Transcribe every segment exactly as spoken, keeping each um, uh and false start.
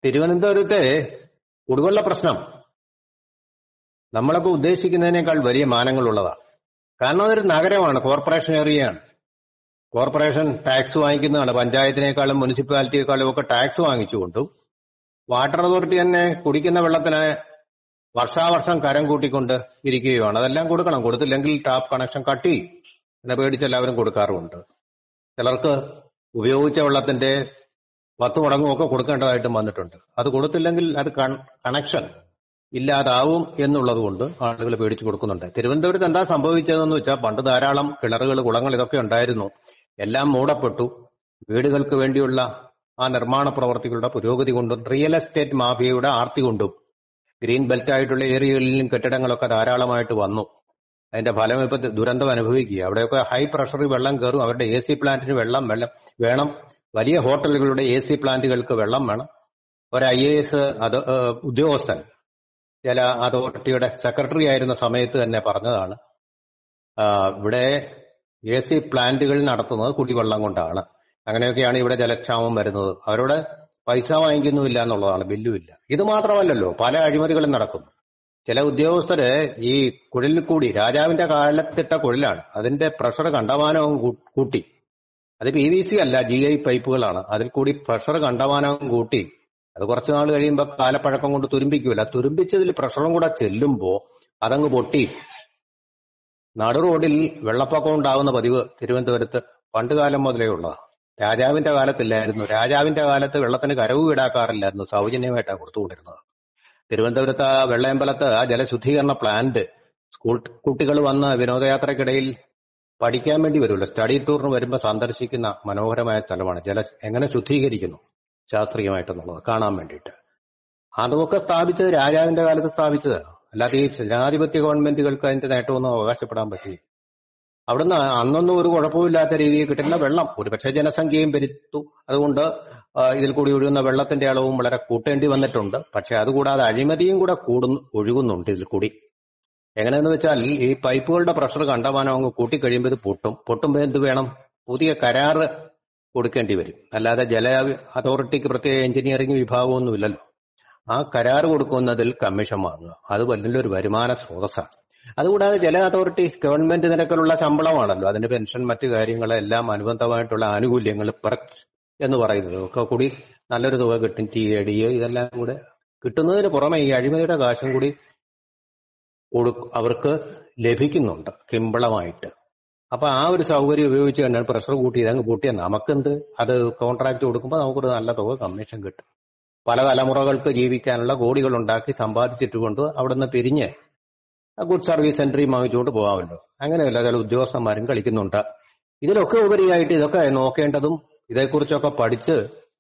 തിരുവനന്തപുരത്തെ കുടിവെള്ള പ്രശ്നം നമ്മളൊക്കെ ഉദ്ദേശിക്കുന്നതിനേക്കാൾ വലിയ മാനങ്ങളുള്ളതാണ്. കാരണം അതൊരു നഗരമാണ്, കോർപ്പറേഷൻ ഏരിയയാണ്. Corporation tax വാങ്ങിക്കുന്നതാണ്. പഞ്ചായത്തിനേക്കാളും മുനിസിപ്പാലിറ്റിയെക്കാളും ഒക്കെ ടാക്സ് വാങ്ങിച്ചുകൊണ്ടും വാട്ടർ അതോറിറ്റി തന്നെ കുടിക്കുന്ന വെള്ളത്തിന് വർഷാവർഷം കരം കൂട്ടിക്കൊണ്ട് ഇരിക്കുകയാണ്. അതെല്ലാം കൊടുക്കണം. കൊടുത്തില്ലെങ്കിൽ ടാപ്പ് കണക്ഷൻ കട്ട് ചെയ്യും. എന്നെ പേടിച്ച് എല്ലാവരും കൊടുക്കാറുമുണ്ട്. ചിലർക്ക് ഉപയോഗിച്ച വെള്ളത്തിന്റെ പത്ത് മടങ്ങുമൊക്കെ കൊടുക്കേണ്ടതായിട്ടും വന്നിട്ടുണ്ട്. അത് കൊടുത്തില്ലെങ്കിൽ അത് കണക്ഷൻ ഇല്ലാതാവും എന്നുള്ളത് കൊണ്ട് ആളുകൾ പേടിച്ചു കൊടുക്കുന്നുണ്ട്. തിരുവനന്തപുരത്ത് എന്താ സംഭവിച്ചതെന്ന് വെച്ചാൽ പണ്ട് ധാരാളം കിണറുകൾ, കുളങ്ങൾ ഇതൊക്കെ ഉണ്ടായിരുന്നു. എല്ലാം മൂടപ്പെട്ടു. വീടുകൾക്ക് വേണ്ടിയുള്ള ആ നിർമ്മാണ പ്രവർത്തികളുടെ പുരോഗതി കൊണ്ടും റിയൽ എസ്റ്റേറ്റ് മാഫിയയുടെ ആർത്തി കൊണ്ടും ഗ്രീൻ ബെൽറ്റ് ആയിട്ടുള്ള ഏരിയകളിലും കെട്ടിടങ്ങളൊക്കെ ധാരാളമായിട്ട് വന്നു. അതിന്റെ ഫലം ഇപ്പൊ ദുരന്തം അനുഭവിക്കുക. അവിടെയൊക്കെ ഹൈ പ്രഷറിൽ വെള്ളം കയറും. അവരുടെ എ സി പ്ലാന്റിന് വെള്ളം വെള്ളം വേണം. വലിയ ഹോട്ടലുകളുടെ എ സി പ്ലാന്റുകൾക്ക് വെള്ളം വേണം. ഒരു ഐ എ എസ് അത് ഉദ്യോഗസ്ഥൻ ജല അതോറിറ്റിയുടെ സെക്രട്ടറി ആയിരുന്ന സമയത്ത് തന്നെ പറഞ്ഞതാണ്, ഇവിടെ എ സി പ്ലാന്റുകൾ നടത്തുന്നത് കുടിവെള്ളം കൊണ്ടാണ്. അങ്ങനെയൊക്കെയാണ് ഇവിടെ ജലക്ഷാമം വരുന്നത്. അവരോട് പൈസ വാങ്ങിക്കുന്നുമില്ല എന്നുള്ളതാണ്, ബില്ലുമില്ല. ഇത് മാത്രമല്ലല്ലോ, പല അഴിമതികളും നടക്കുന്നു. ചില ഉദ്യോഗസ്ഥര് ഈ കുഴലിൽ കൂടി, രാജാവിന്റെ കാലത്തിട്ട കുഴലാണ്, അതിന്റെ പ്രഷർ കണ്ടമാനവും കൂട്ടി. അത് പി വി സി അല്ല, ജി ഐ പൈപ്പുകളാണ്. അതിൽ കൂടി പ്രഷർ കണ്ടമാനവും കൂട്ടി. അത് കുറച്ചു നാൾ കഴിയുമ്പോൾ കാലപ്പഴക്കം കൊണ്ട് തുരുമ്പിക്കൂല. തുരുമ്പിച്ചതിൽ പ്രഷറും കൂടെ ചെല്ലുമ്പോ അതങ്ങ് പൊട്ടി. നടു റോഡിൽ വെള്ളപ്പൊക്കം ഉണ്ടാകുന്ന പതിവ് തിരുവനന്തപുരത്ത് പണ്ട് കാലം മുതലേ ഉള്ളതാണ്. രാജാവിന്റെ കാലത്തില്ലായിരുന്നു. രാജാവിന്റെ കാലത്ത് വെള്ളത്തിന് കരവ് ഈടാക്കാറില്ലായിരുന്നു, സൗജന്യമായിട്ടാണ് കൊടുത്തുകൊണ്ടിരുന്നത്. തിരുവനന്തപുരത്ത് ആ വെള്ളയമ്പലത്ത് ആ ജലശുദ്ധീകരണ പ്ലാന്റ് സ്കൂൾ കുട്ടികൾ വന്ന് വിനോദയാത്രക്കിടയിൽ പഠിക്കാൻ വേണ്ടി വരുമല്ലോ, സ്റ്റഡി ടൂറിന് വരുമ്പോൾ സന്ദർശിക്കുന്ന മനോഹരമായ സ്ഥലമാണ്. ജല എങ്ങനെ ശുദ്ധീകരിക്കുന്നു ശാസ്ത്രീയമായിട്ടെന്നുള്ളത് കാണാൻ വേണ്ടിയിട്ട്. അതൊക്കെ സ്ഥാപിച്ചത് രാജാവിന്റെ കാലത്ത് സ്ഥാപിച്ചതാണ്. അല്ലാതെ ഈ ജനാധിപത്യ ഗവൺമെന്റുകൾക്ക് അതിന്റെ നേട്ടമൊന്നും അവകാശപ്പെടാൻ പറ്റില്ല. അവിടുന്ന് അന്നൊന്നും ഒരു കുഴപ്പമില്ലാത്ത രീതിയിൽ കിട്ടുന്ന വെള്ളം ഒരുപക്ഷെ ജനസംഖ്യയും പെരുത്തു. അതുകൊണ്ട് ഇതിൽ കൂടി ഒഴുകുന്ന വെള്ളത്തിന്റെ അളവും വളരെ കൂട്ടേണ്ടി വന്നിട്ടുണ്ട്. പക്ഷെ അതുകൂടാതെ അഴിമതിയും കൂടെ കൂടുന്നു ഒഴുകുന്നുണ്ട് ഇതിൽ കൂടി. എങ്ങനെയെന്ന് വെച്ചാൽ ഈ പൈപ്പുകളുടെ പ്രഷർ കണ്ടമാനം അങ്ങ് കൂട്ടിക്കഴിയുമ്പോൾ ഇത് പൊട്ടും. പൊട്ടുമ്പോൾ എന്ത് വേണം? പുതിയ കരാറ് കൊടുക്കേണ്ടി വരും. അല്ലാതെ ജല അതോറിറ്റിക്ക് പ്രത്യേക എഞ്ചിനീയറിംഗ് വിഭാഗമൊന്നുമില്ലല്ലോ. ആ കരാർ കൊടുക്കുന്നതിൽ കമ്മീഷൻ വാങ്ങുക, അത് വലിയൊരു വരുമാന സ്രോതസ്സാണ്. അതുകൂടാതെ ജല അതോറിറ്റി ഗവൺമെന്റ് നിരക്കിലുള്ള ശമ്പളമാണല്ലോ, അതിന്റെ പെൻഷൻ മറ്റു കാര്യങ്ങളെല്ലാം അനുബന്ധമായിട്ടുള്ള ആനുകൂല്യങ്ങൾ പെർക്സ് എന്ന് പറയുന്നത് ഒക്കെ കൂടി നല്ലൊരു തുക കിട്ടും. ടി എ ഡി ഇതെല്ലാം കൂടെ കിട്ടുന്നതിന് പുറമെ ഈ അഴിമതിയുടെ കാശും കൂടി അവർക്ക് ലഭിക്കുന്നുണ്ട് കിമ്പളമായിട്ട്. അപ്പൊ ആ ഒരു സൗകര്യം ഉപയോഗിച്ച് തന്നെയാണ് പ്രഷർ കൂട്ടി ഇതങ്ങ് കൂട്ടിയാൽ നമുക്കെന്ത്, അത് കോൺട്രാക്ട് കൊടുക്കുമ്പോൾ നമുക്കൊരു നല്ല തുക കമ്മീഷൻ കിട്ടും. പല തലമുറകൾക്ക് ജീവിക്കാനുള്ള കോടികൾ ഉണ്ടാക്കി സമ്പാദിച്ചിട്ടുകൊണ്ട് അവിടെ നിന്ന് പിരിഞ്ഞ് ഗുഡ് സർവീസ് സെന്ററിൽ വാങ്ങിച്ചുകൊണ്ട് പോകാമല്ലോ. അങ്ങനെയല്ല ചില ഉദ്യോഗസ്ഥന്മാരും കളിക്കുന്നുണ്ട്. ഇതിലൊക്കെ ഉപരിയായിട്ട് ഇതൊക്കെ നോക്കേണ്ടതും ഇതേക്കുറിച്ചൊക്കെ പഠിച്ച്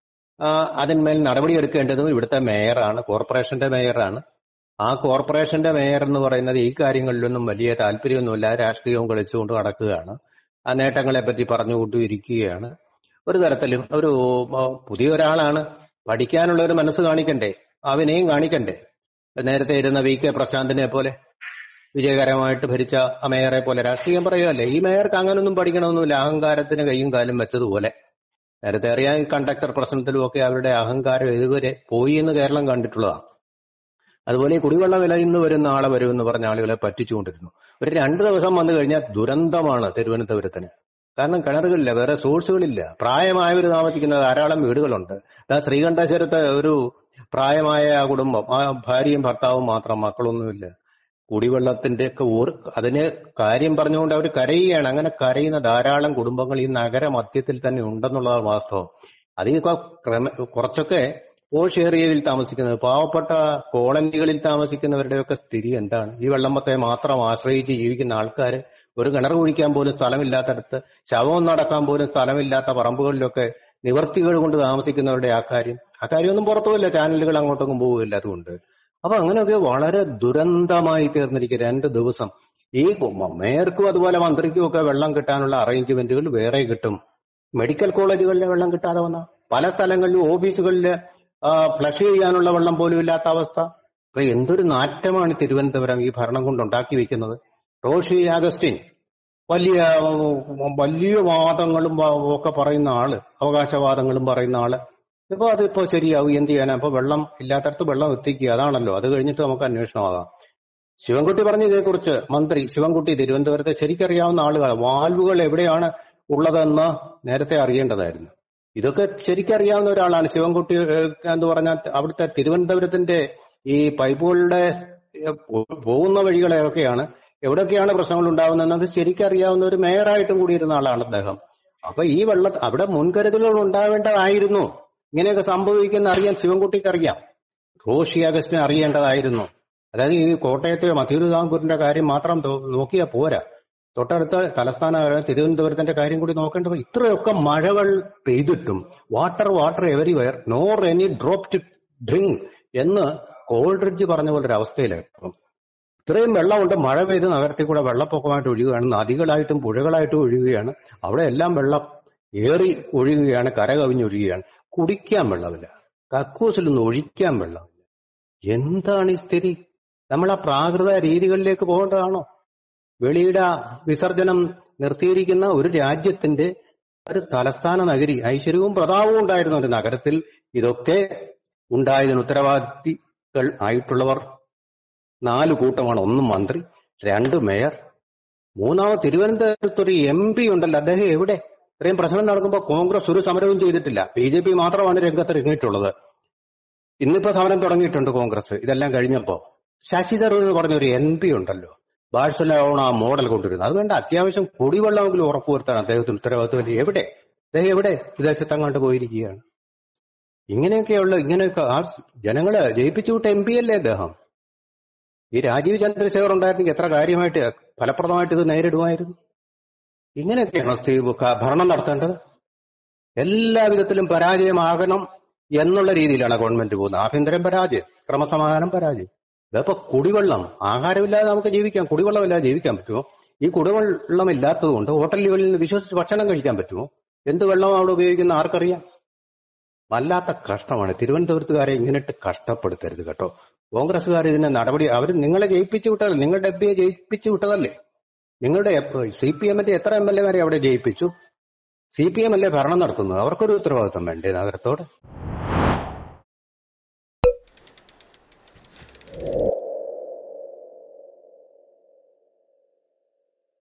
അതിന്മേൽ നടപടിയെടുക്കേണ്ടതും ഇവിടുത്തെ മേയറാണ്, കോർപ്പറേഷന്റെ മേയറാണ്. ആ കോർപ്പറേഷന്റെ മേയർ എന്ന് പറയുന്നത് ഈ കാര്യങ്ങളിലൊന്നും വലിയ താല്പര്യമൊന്നുമില്ല, രാഷ്ട്രീയവും കളിച്ചുകൊണ്ട് നടക്കുകയാണ്. ആ നേട്ടങ്ങളെ പറ്റി പറഞ്ഞുകൊണ്ടിരിക്കുകയാണ്. ഒരു തരത്തിലും ഒരു പുതിയ ഒരാളാണ്, പഠിക്കാനുള്ള ഒരു മനസ്സ് കാണിക്കണ്ടേ, അവനെയും കാണിക്കണ്ടേ. നേരത്തെ ഇരുന്ന വി കെ പ്രശാന്തിനെ പോലെ വിജയകരമായിട്ട് ഭരിച്ച ആ മേയറെ പോലെ രാഷ്ട്രീയം പറയുകയല്ലേ. ഈ മേയർക്ക് അങ്ങനൊന്നും പഠിക്കണമെന്നില്ല, അഹങ്കാരത്തിന് കൈയും കാലും വെച്ചതുപോലെ. നേരത്തെ അറിയാൻ കണ്ടക്ടർ പ്രശ്നത്തിലും ഒക്കെ അവരുടെ അഹങ്കാരം ഇതുവരെ പോയി എന്ന് കേരളം കണ്ടിട്ടുള്ളതാണ്. അതുപോലെ കുടിവെള്ള വില ഇന്ന് വരും നാളെ വരും എന്ന് പറഞ്ഞ ആളുകളെ പറ്റിച്ചുകൊണ്ടിരുന്നു. ഒരു രണ്ടു ദിവസം വന്നു കഴിഞ്ഞാൽ ദുരന്തമാണ് തിരുവനന്തപുരത്തിന്. കാരണം കിണറുകളില്ല, വേറെ സോഴ്സുകളില്ല. പ്രായമായവർ താമസിക്കുന്ന ധാരാളം വീടുകളുണ്ട്. ശ്രീകണ്ഠേശ്വരത്ത് ഒരു പ്രായമായ കുടുംബം, ആ ഭാര്യയും ഭർത്താവും മാത്രം, മക്കളൊന്നുമില്ല. കുടിവെള്ളത്തിന്റെ ഒക്കെ ഊർ അതിന് കാര്യം പറഞ്ഞുകൊണ്ട് അവർ കരയുകയാണ്. അങ്ങനെ കരയുന്ന ധാരാളം കുടുംബങ്ങൾ ഈ നഗര മധ്യത്തിൽ തന്നെ ഉണ്ടെന്നുള്ളതാണ് വാസ്തവം. അതിൽ ക്രമ കുറച്ചൊക്കെ പോഷ് ഏരിയയിൽ താമസിക്കുന്നത്, പാവപ്പെട്ട കോളനികളിൽ താമസിക്കുന്നവരുടെയൊക്കെ സ്ഥിതി എന്താണ്? ഈ വെള്ളമ്പത്തെ മാത്രം ആശ്രയിച്ച് ജീവിക്കുന്ന ആൾക്കാർ ഒരു കിണർ കുഴിക്കാൻ പോലും സ്ഥലമില്ലാത്തടത്ത്, ശവം നടക്കാൻ പോലും സ്ഥലമില്ലാത്ത പറമ്പുകളിലൊക്കെ നിവർത്തികൾ കൊണ്ട് താമസിക്കുന്നവരുടെ ആ കാര്യം ആ കാര്യമൊന്നും പുറത്തുമില്ല, ചാനലുകൾ അങ്ങോട്ടൊന്നും പോവില്ല. അതുകൊണ്ട് അപ്പൊ അങ്ങനെയൊക്കെ വളരെ ദുരന്തമായി തീർന്നിരിക്കുക. രണ്ട് ദിവസം ഈ മേയർക്കും അതുപോലെ മന്ത്രിക്കും ഒക്കെ വെള്ളം കിട്ടാനുള്ള അറേഞ്ച്മെന്റുകൾ വേറെ കിട്ടും. മെഡിക്കൽ കോളേജുകളിലെ വെള്ളം കിട്ടാതെ വന്ന പല സ്ഥലങ്ങളിലും ഓഫീസുകളില് ഫ്ലഷ് ചെയ്യാനുള്ള വെള്ളം പോലും ഇല്ലാത്ത അവസ്ഥ. അപ്പൊ എന്തൊരു നാറ്റമാണ് തിരുവനന്തപുരം ഈ ഭരണം കൊണ്ട് ഉണ്ടാക്കി വെക്കുന്നത്. റോഷി അഗസ്റ്റിൻ വലിയ വലിയ വാദങ്ങളും ഒക്കെ പറയുന്ന ആള്, അവകാശവാദങ്ങളും പറയുന്ന ആള്, ഇപ്പൊ അതിപ്പോ ശരിയാവും, എന്ത് ചെയ്യാനാ? അപ്പൊ വെള്ളം ഇല്ലാത്തടത്ത് വെള്ളം എത്തിക്കുക, അതാണല്ലോ. അത് കഴിഞ്ഞിട്ട് നമുക്ക് അന്വേഷണമാകാം. ശിവൻകുട്ടി പറഞ്ഞു ഇതേക്കുറിച്ച്, മന്ത്രി ശിവൻകുട്ടി തിരുവനന്തപുരത്തെ ശരിക്കറിയാവുന്ന ആളുകൾ, വാൽവുകൾ എവിടെയാണ് ഉള്ളതെന്ന് നേരത്തെ അറിയേണ്ടതായിരുന്നു. ഇതൊക്കെ ശരിക്കറിയാവുന്ന ഒരാളാണ് ശിവൻകുട്ടി. ഏഹ്, എന്ന് പറഞ്ഞാൽ അവിടുത്തെ തിരുവനന്തപുരത്തിന്റെ ഈ പൈപ്പുകളുടെ ഏഹ്, പോ- പോകുന്ന വഴികളെയൊക്കെയാണ്, എവിടെയൊക്കെയാണ് പ്രശ്നങ്ങൾ ഉണ്ടാകുന്നതെന്നത് ശരിക്കറിയാവുന്ന ഒരു മേയറായിട്ടും കൂടിയിരുന്ന ആളാണ് അദ്ദേഹം. അപ്പൊ ഈ വെള്ള അവിടെ മുൻകരുതലുകൾ ഉണ്ടാവേണ്ടതായിരുന്നു. ഇങ്ങനെയൊക്കെ സംഭവിക്കുന്ന അറിയാൻ ശിവൻകുട്ടിക്ക് അറിയാം, റോഷി അഗസ്റ്റിന് അറിയേണ്ടതായിരുന്നു. അതായത് ഈ കോട്ടയത്തെ മധുരതാങ്കൂറിന്റെ കാര്യം മാത്രം തോ- നോക്കിയാൽ പോരാ, തൊട്ടടുത്ത തലസ്ഥാന തിരുവനന്തപുരത്തിന്റെ കാര്യം കൂടി നോക്കേണ്ടത്. ഇത്രയൊക്കെ മഴകൾ പെയ്തിട്ടും water water everywhere nor any drop to drink എന്ന് കോൾഡ്രിഡ്ജ് പറഞ്ഞ പോലൊരു അവസ്ഥയിലായിരുന്നു. ഇത്രയും വെള്ളമുണ്ട്, മഴ പെയ്ത് നഗരത്തിൽ കൂടെ വെള്ളപ്പൊക്കമായിട്ട് ഒഴുകുകയാണ്, നദികളായിട്ടും പുഴകളായിട്ടും ഒഴുകുകയാണ്, അവിടെ എല്ലാം വെള്ളം ഏറി ഒഴുകുകയാണ്, കര കവിഞ്ഞൊഴുകുകയാണ്. കുടിക്കാൻ വെള്ളമില്ല, കക്കൂസിലൊന്നും ഒഴിക്കാൻ വെള്ളമില്ല. എന്താണ് ഈ സ്ഥിതി? നമ്മൾ ആ പ്രാകൃത രീതികളിലേക്ക് പോകേണ്ടതാണോ? വെളിയിട വിസർജനം നിർത്തിയിരിക്കുന്ന ഒരു രാജ്യത്തിന്റെ ഒരു തലസ്ഥാന നഗരി, ഐശ്വര്യവും പ്രതാപവും ഉണ്ടായിരുന്ന ഒരു നഗരത്തിൽ ഇതൊക്കെ ഉണ്ടായതിന് ഉത്തരവാദികൾ ആയിട്ടുള്ളവർ നാല് കൂട്ടമാണ്. ഒന്ന് മന്ത്രി, രണ്ട് മേയർ, മൂന്നാമത് തിരുവനന്തപുരത്ത് ഒരു എം പി ഉണ്ടല്ലോ, അദ്ദേഹം എവിടെ? ഇത്രയും പ്രശ്നം നടക്കുമ്പോൾ കോൺഗ്രസ് ഒരു സമരവും ചെയ്തിട്ടില്ല, ബി ജെ പി മാത്രമാണ് രംഗത്ത് ഇറങ്ങിയിട്ടുള്ളത്. ഇന്നിപ്പോ സമരം തുടങ്ങിയിട്ടുണ്ട് കോൺഗ്രസ്. ഇതെല്ലാം കഴിഞ്ഞപ്പോ ശശി തരൂർ എന്ന് പറഞ്ഞ ഒരു എം പി ഉണ്ടല്ലോ, ബാഴ്സലോണ മോഡൽ കൊണ്ടുവരുന്നത്, അത് വേണ്ട, അത്യാവശ്യം കുടിവെള്ളമെങ്കിലും ഉറപ്പുവരുത്താൻ അദ്ദേഹത്തിന് ഉത്തരവാദിത്വം. എവിടെ? അദ്ദേഹം എവിടെ? വിദേശത്തങ്ങാണ്ട് പോയിരിക്കുകയാണ്. ഇങ്ങനെയൊക്കെയുള്ള ഇങ്ങനെയൊക്കെ ആ ജനങ്ങള് ജയിപ്പിച്ചു വിട്ട എം പി അല്ലേ അദ്ദേഹം? ഈ രാജീവ് ചന്ദ്രശേഖർ ഉണ്ടായിരുന്നെങ്കിൽ എത്ര കാര്യമായിട്ട് ഫലപ്രദമായിട്ട് ഇത് നേരിടുമായിരുന്നു. ഇങ്ങനെയൊക്കെയാണോ സ്റ്റീവ് ക- ഭരണം നടത്തേണ്ടത്? എല്ലാ വിധത്തിലും പരാജയമാകണം എന്നുള്ള രീതിയിലാണ് ഗവൺമെന്റ് പോകുന്നത്. ആഭ്യന്തരം പരാജയം, ക്രമസമാധാനം പരാജയം. ഇതപ്പോ കുടിവെള്ളം, ആഹാരമില്ലാതെ നമുക്ക് ജീവിക്കാം, കുടിവെള്ളമില്ലാതെ ജീവിക്കാൻ പറ്റുമോ? ഈ കുടിവെള്ളം ഇല്ലാത്തത് കൊണ്ട് ഹോട്ടലുകളിൽ നിന്ന് വിശ്വസിച്ച് ഭക്ഷണം കഴിക്കാൻ പറ്റുമോ? എന്ത് വെള്ളം അവിടെ ഉപയോഗിക്കുന്ന ആർക്കറിയാം? വല്ലാത്ത കഷ്ടമാണ്. തിരുവനന്തപുരത്തുകാരെ ഇങ്ങനെയിട്ട് കഷ്ടപ്പെടുത്തരുത് കേട്ടോ. കോൺഗ്രസ്സുകാർ ഇതിന്റെ നടപടി, അവർ നിങ്ങളെ ജയിപ്പിച്ചു വിട്ടതല്ലേ, നിങ്ങളുടെ എം പിയെ ജയിപ്പിച്ചു വിട്ടതല്ലേ. നിങ്ങളുടെ സി പി എമ്മിന്റെ എത്ര എം എൽ എമാരെ അവിടെ ജയിപ്പിച്ചു? സി പി എം അല്ലേ ഭരണം നടത്തുന്നത്, അവർക്കൊരു ഉത്തരവാദിത്വം വേണ്ടേ നഗരത്തോട്?